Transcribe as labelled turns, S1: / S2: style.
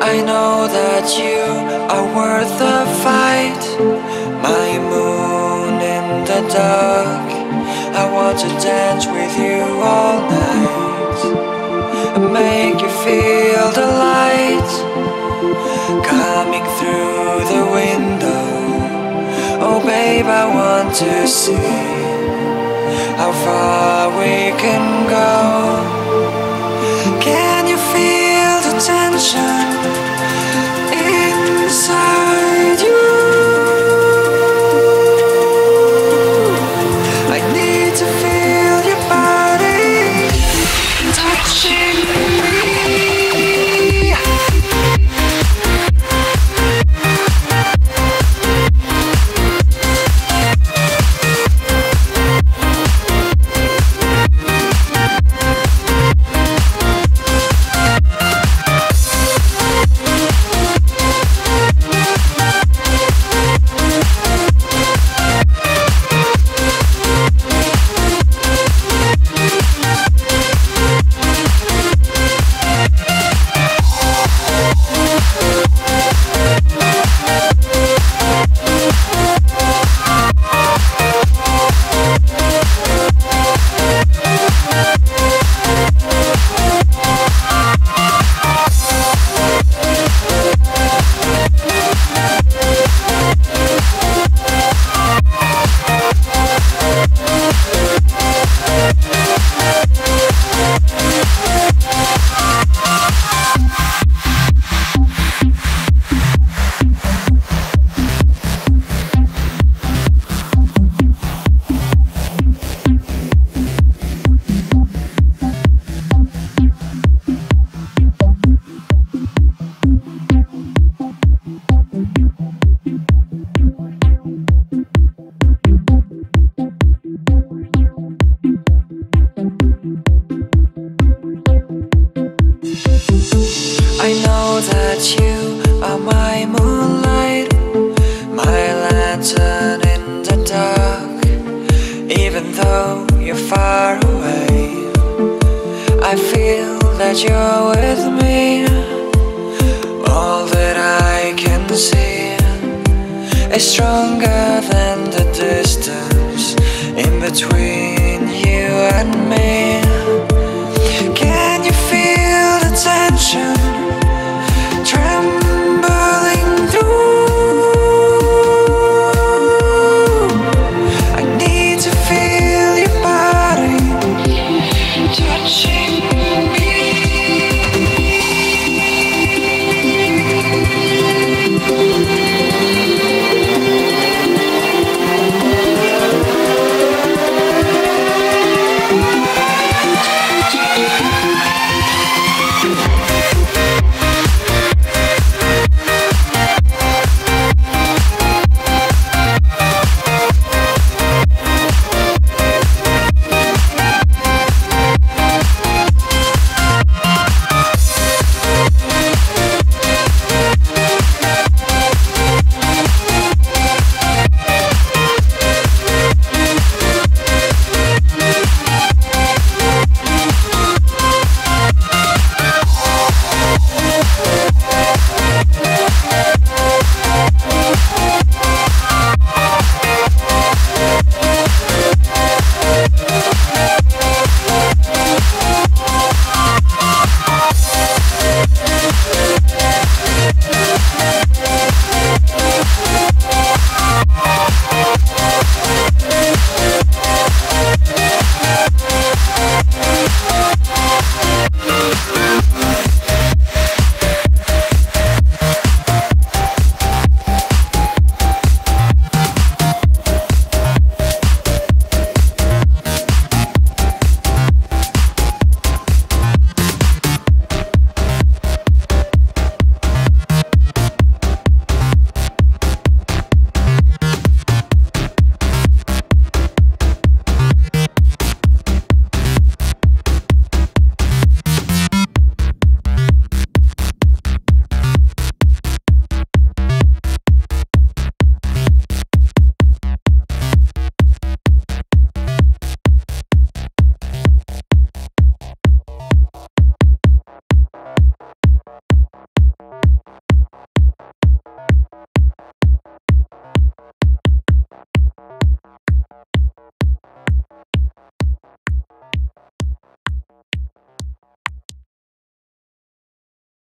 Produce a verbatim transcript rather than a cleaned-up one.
S1: I know that you are worth the fight, my moon in the dark. I want to dance with you all night and make you feel the light coming through the window. Oh babe, I want to see how far we can go. Can you feel the tension inside you? I need to feel your body touching me. I know that you are my moonlight, my lantern in the dark. Even though you're far away, I feel that you're with me. All that I can see is stronger than the distance in between you and me. Can you feel the tension